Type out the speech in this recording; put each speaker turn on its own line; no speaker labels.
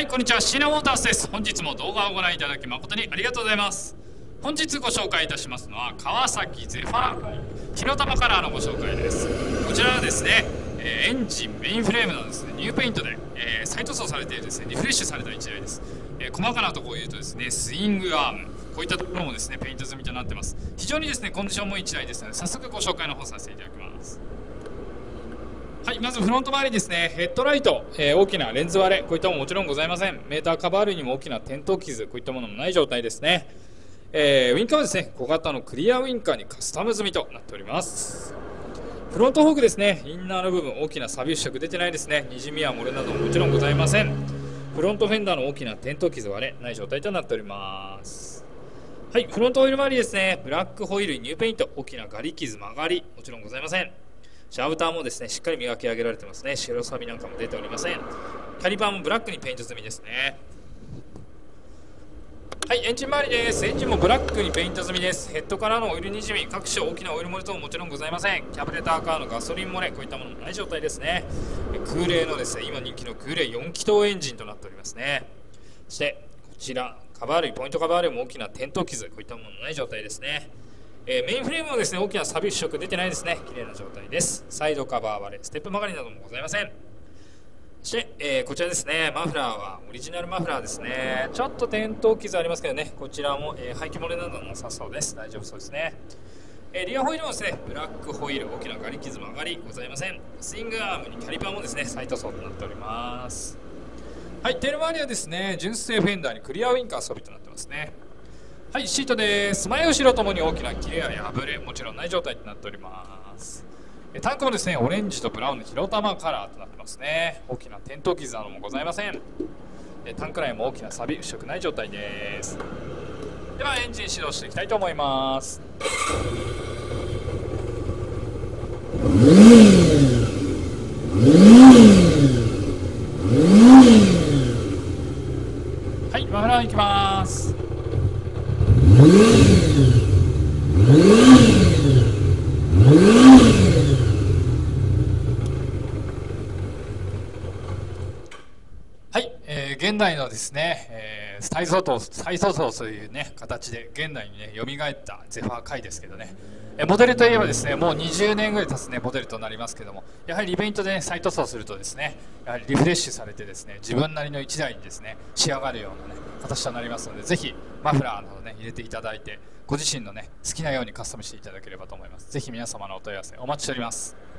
こんにちは、シーナウォータースです。本日も動画をご覧いただき誠にありがとうございます。本日ご紹介いたしますのは川崎ゼファー火の玉カラーのご紹介です。こちらはですね、エンジンメインフレームのですねニューペイントで、再塗装されているですねリフレッシュされた1台です。細かなところを言うとですね、スイングアーム、こういったところもですねペイント済みとなってます。非常にですねコンディションも1台ですので、早速ご紹介の方させていただきます。はい、まずフロント周りですね、ヘッドライト、大きなレンズ割れ、こういったものもちろんございません。メーターカバー類にも大きな転倒傷、こういったものもない状態ですね。ウインカーはですね、小型のクリアウインカーにカスタム済みとなっております。フロントフォークですね、インナーの部分、大きな錆び腐食出てないですね。にじみや漏れなどももちろんございません。フロントフェンダーの大きな転倒傷割れ、ない状態となっております。はい、フロントオイル周りですね、ブラックホイールにニューペイント、大きなガリ傷、曲がり、もちろんございません。シャウターもですね、しっかり磨き上げられてますね。白錆なんかも出ておりません。キャリパーもブラックにペイント済みですね。はい、エンジン周りです。エンジンもブラックにペイント済みです。ヘッドからのオイルにじみ、各種大きなオイル漏れ等ももちろんございません。キャブレターカーのガソリン漏れ、こういったものもない状態ですね。空冷のですね、今人気の空冷4気筒エンジンとなっておりますね。そしてこちら、カバー類、ポイントカバー類も大きな転倒傷、こういったものもない状態ですね。メインフレームもですね、大きな錆び腐食出てないですね。綺麗な状態です。サイドカバー割れ、ステップ曲がりなどもございません。そして、こちらですね、マフラーはオリジナルマフラーですね。ちょっと転倒傷ありますけどね、こちらも、排気漏れなどなさそうです。大丈夫そうですね。リアホイールもですね、ブラックホイール、大きなガリ傷曲がりございません。スイングアームにキャリパーもですね、再塗装となっております。はい、テール周りはですね、純正フェンダーにクリアウインカー装備となってますね。はい、シートです。前後ろともに大きな切れや破れ、もちろんない状態となっております。タンクもですね、オレンジとブラウンの火の玉カラーとなってますね。大きな転倒傷などもございません。タンク内も大きな錆び、腐食ない状態です。ではエンジン始動していきたいと思います。はい、マフラーいきます。はい、現代のですね、再塗装というね形で現代にね蘇ったゼファー回ですけどね、モデルといえばですね、もう20年ぐらい経つねモデルとなりますけども、やはりリペイントで、ね、再塗装するとですね、やはりリフレッシュされてですね、自分なりの1台にですね仕上がるようなね形となりますので、ぜひマフラーなどね入れていただいて、ご自身のね好きなようにカスタムしていただければと思います。ぜひ皆様のお問い合わせお待ちしております。